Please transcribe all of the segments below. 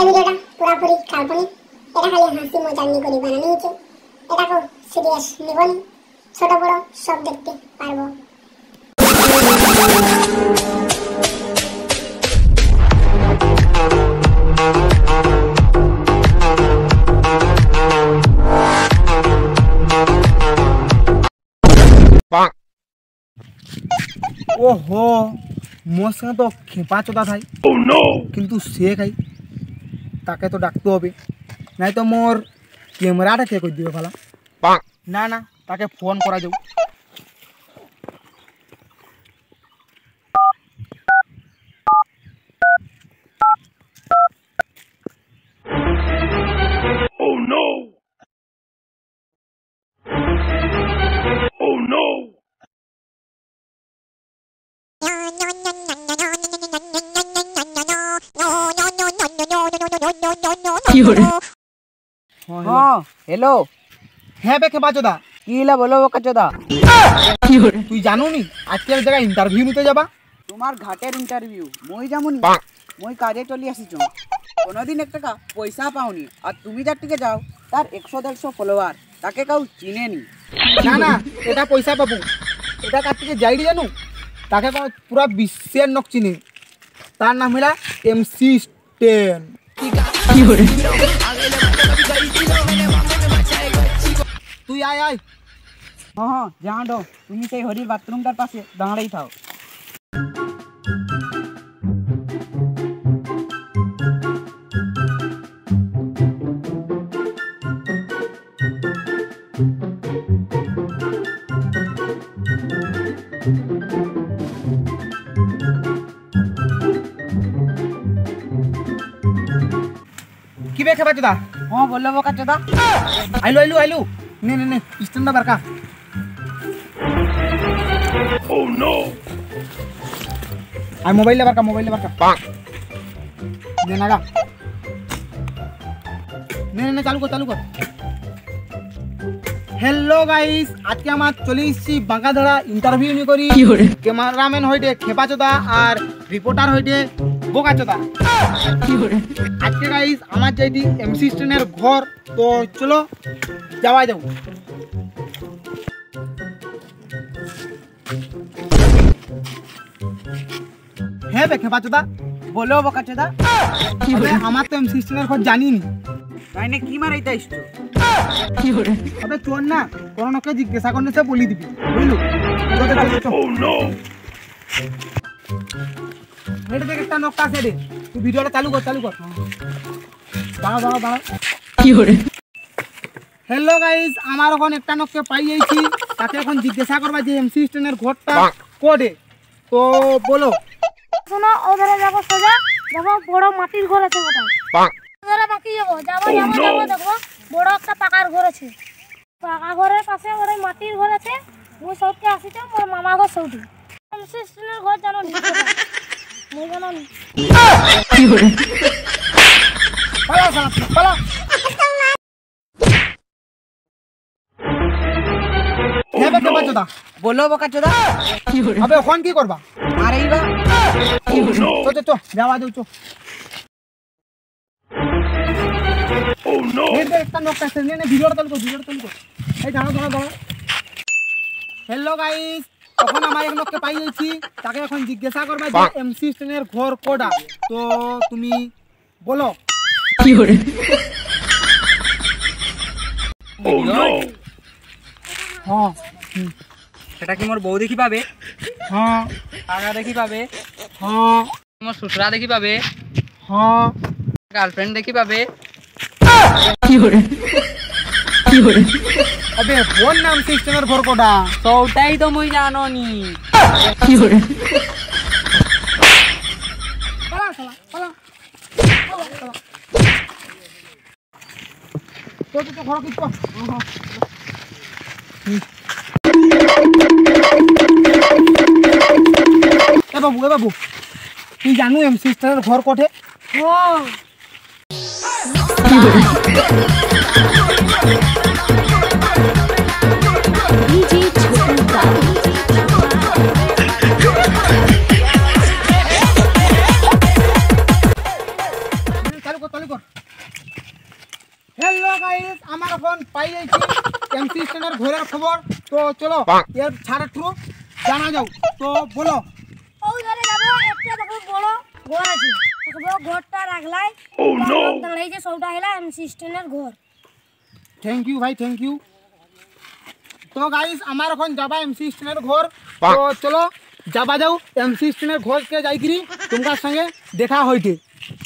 ভিডিওটা পুরোপুরি কাল্পনিক। এটা খালি হাসি মজার নিয়ে করে বানানো হয়েছে। এটাকে সিরিয়াস নিবনি, ছোট বড় সব দেখতে পারবো। ओहो मोर संगे तो खेपा चोदा थाई किंतु से खाई ताके तो डाकते होबे नहीं तो मोर कैमराटा के कइ दिबे भाला ना ना ताके फोन करा जाऊ। Oh no! Oh no! हाँ हेलो হ্যাঁ বে খেপা চোদা কিলা বলো বোকা চোদা তুই জানো নি আজকের জায়গায় ইন্টারভিউ নিতে যাবা তোমার ঘাটের ইন্টারভিউ মই যামুনি মই কাজে চলি আসিছো কোনোদিন এক টাকা পয়সা পাওনি আর তুমি যার টিকে যাও তার 100-150 ফলোয়ার তাকে কাউ চিনে নি না না এটা পয়সা পাবো এটা কার থেকে যাইডি জানো তাকে পুরা বিশ্বের লোক চিনে তার নাম হলো এমসি স্ট্যান তুই আয় আয় हाँ हाँ जहाँ डो तुम्हें से हरी बाथरूम तार पास दाঁড়াই थाओ কি বে খেপা চোদা हाँ बोलो बोका चोदा आइलू आइलू आइलू ने ने ने स्टैंड बरका Oh no! आई मोबाइल ले बरका ने नागा ने चालू कर हेलो गाइस आज के আমার চলে এসেছি বাঁকাধারা ইন্টারভিউ নি করি ক্যামেরাম্যান হইতে খেপা চোদা আর রিপোর্টার হইতে বোকা চোদা আজকে গাইস আমার যাইতি এমসি স্ট্যানের ঘর তো চলো যাওয়া যাও হ্যাঁ বে খেপা চোদা বলো বোকা চোদা আমার তো এমসি স্ট্যানের ঘর জানি নি তাই না কি মারাইতে আসছো अबे चोर ना कोरोना के जिज्ञासा करने से बोली दी বুঝলো Oh no! হেডে দেখ একটা নকটা আছে রে তুই ভিডিওটা চালু কর দাঁড়া কি হরে হ্যালো গাইস আমার এখন একটা নককে পাই যাইছি তাকে এখন জিজ্ঞাসা করবা যে এমসি স্ট্যানের ঘরটা কোডে তো বলো শোনো ওধারে যাব সোজা যাব বড় মাটির ঘর আছে কোথায় ওধারে বাকি যাব দেখো বড় একটা পাকার ঘর আছে পাকা ঘরের পাশে ওই মাটির ঘর আছে মুই সবকে আসিছে মোর মামা ঘর সৌদি এমসি স্ট্যানের ঘর জানো নি মই জানো নি কি হরে পালা হেবে কে বাচোদা বলো বকা চোদা কি হরে আবে এখন কি করবা মারাইবা কি হরে চো যাওয়া যাও চো Oh no! একটা নকটা আছে নে ভিডিওটা চালু কর এই দাঁড়াও হ্যালো গাইস এখন আমার এক লোককে পাই যাইছি তাকে এখন জিজ্ঞাসা করবা যে এমসি স্ট্যানের ঘর কোডা তো তুমি বলো কি হরে Oh no! হ্যাঁ সেটা কি মোর বউ দেখি পাবে হ্যাঁ আগা দেখি পাবে হ্যাঁ মোর শ্বশুরা দেখি পাবে হ্যাঁ গার্লফ্রেন্ড দেখি পাবে কি হরে আবে কোন নাম স্ট্যানের ঘর কোডা তো ওটাই তো মই জানো নি কি হরে পালা তো ঘর কি কর এ বাবু তুই জানো এমসি স্ট্যানের ঘর কোঠে কি হরে চালু কর। হ্যালো গাইস, আমার এখন পাই যাইছি এমসি স্ট্যান্ডের ঘরের খবর। তো চলো এর ছাড়া থ্রু জানা যাও। তো বলো। ওই ঘরে যাবো, একটা দেখো বড় ঘর আছে, দেখো ঘরটা রাখলাই Oh no! দাঁড়াই যে সবটা হেলা এমসি স্ট্যান্ডের ঘর। থ্যাংক ইউ ভাই, থ্যাংক ইউ। তো গাইস আমার এখন যাবা এমসি স্ট্যান্ডের ঘর। তো চলো যাবা যাও এমসি স্ট্যান্ডের ঘরকে যাইকিরি তোমার সঙ্গে দেখা হইতে।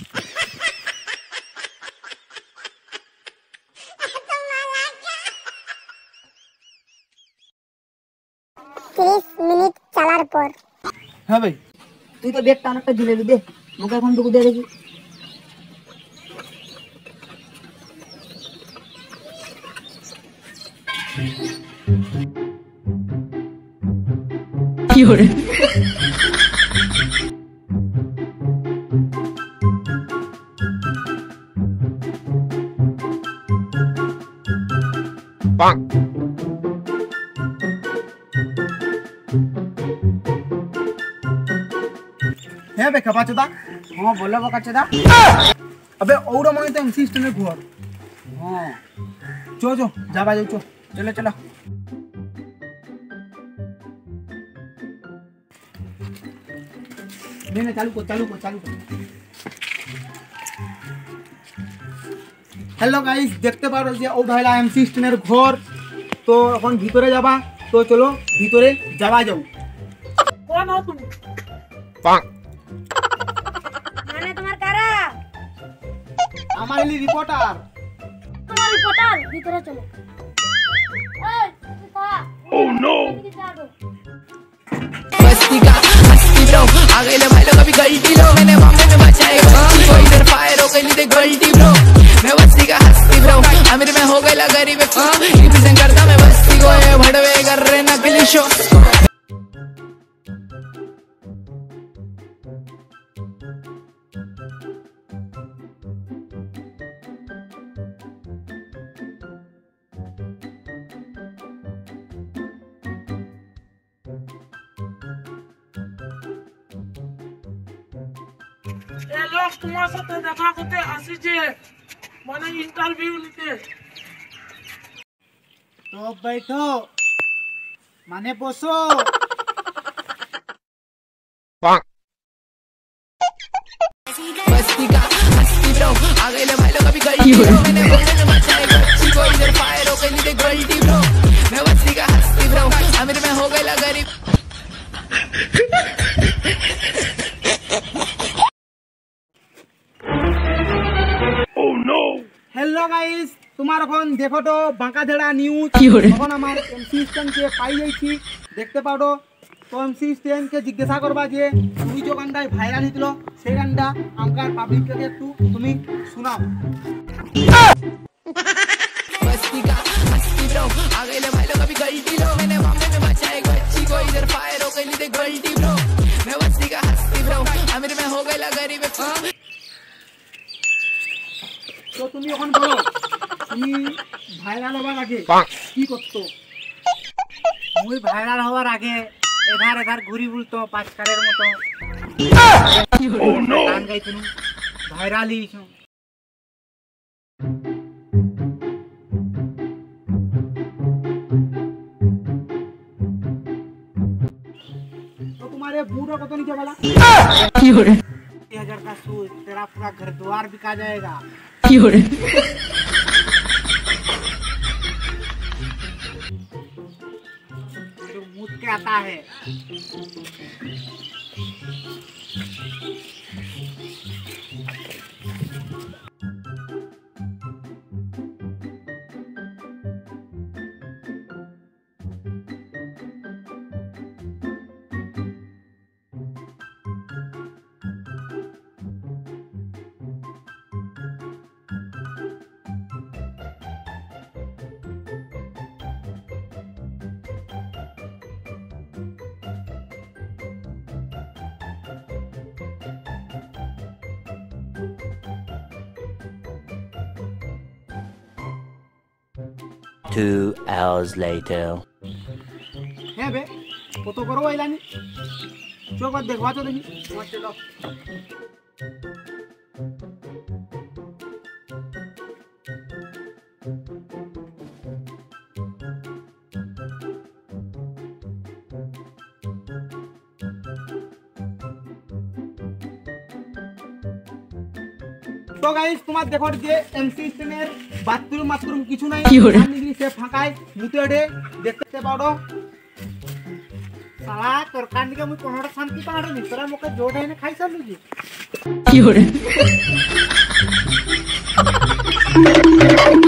30 মিনিট চালার পর হ্যাঁ ভাই, তুই তো ব্যাগটা অনেকটা ঝুলে দে, মুখে এখন টুকু দিয়ে দেখি। কি হরে হ্যাঁ বে খাবা চোদা। হ্যাঁ বলো বকাচোদা। अबे औरो मने तो एमसी स्टैंडर घर। হ্যাঁ चो चो जाबा जाओ चो। চলো চলো। नहीं चालू कर चालू कर चालू कर। हेलो गाइस, देखते पारो যে ও ভাইলা এমসি স্ট্যান্ডের ঘর। তো এখন ভিতরে যাবা। তো চলো ভিতরে যাবা যাও। কোন হও তুমি? মানে তোমার কারা? আমার এলি রিপোর্টার। তোমার রিপোর্টার, ভিতরে চলো। এই তুই কা? Oh no! बस्ती का हस्ती ब्रो आ गए ले भाई लोग अभी गलती लो मैंने मामले में बचाए कोई इधर फायर हो गई थी गलती ब्रो मैं बस्ती का हस्ती ब्रो अमीर में हो गया गरीब रिप्रेजेंट करता मैं बस्ती को ये भड़वे कर रहे नकली शो লোক তোমার সাথে দেখা করতে আসিছে, মানে ইন্টারভিউ নিতে। তো बैठो মানে বসো। बस्ती का हस्ती ब्रो आ गए ले भाई लोग अभी गलती लो मैंने मामले में बचाए कोई इधर फायर हो गई थी गलती ब्रो मैं बस्ती का हस्ती ब्रो अमीर में हो गया गरीब Oh no! हेलो गाइस, তোমার এখন দেখো তো বাঁকা ধেড়া নিউজ। এখন আমার এমসি স্ট্যান্ডকে পাই যাইছি, দেখতে পারো। তো এমসি স্ট্যান্ডকে জিজ্ঞাসা করবা যে তুমি যে গানটায় ভাইরাল হয়েছিল সেই গানটা আমার পাবলিককে একটু তুমি শোনাও। बस्ती का हस्ती ब्रो आ गए ले भाई लोग अभी गलती लो मैंने मामले में बचाए कोई इधर फायर हो गई थी गलती ब्रो मैं बस्ती का हस्ती ब्रो अमीर में हो गया गरीब তো তুমি এখন বলো তুমি ভাইরাল হওয়ার আগে কি করতো? মুই ভাইরাল হওয়ার আগে এধার এধার ঘুরি বলতো পাঁচকারের মতো Oh no! গান গাইছিলাম, ভাইরাল হয়েছি। তো তোমার ये बूढ़ा कत नीचे वाला 30,000 का सूद, तेरा पूरा घर द्वार बिका जाएगा। जो मुझ के आता है। Two hours later. হ্যাঁ বে কত করো আইলানি চোখ দেখবা তো দেখি। चलो তো গাইস তোমার দেখো যে এমসি স্টেনের বাথরুম কিছু নাই সে ফাঁকায় মুতে ওঠে দেখতে পারো সালা তোর কান দিকে মুই কোনটা শান্তি পাহাড়ে তোরা মোকে জোড়ে এনে খাই চালু যে কি হরে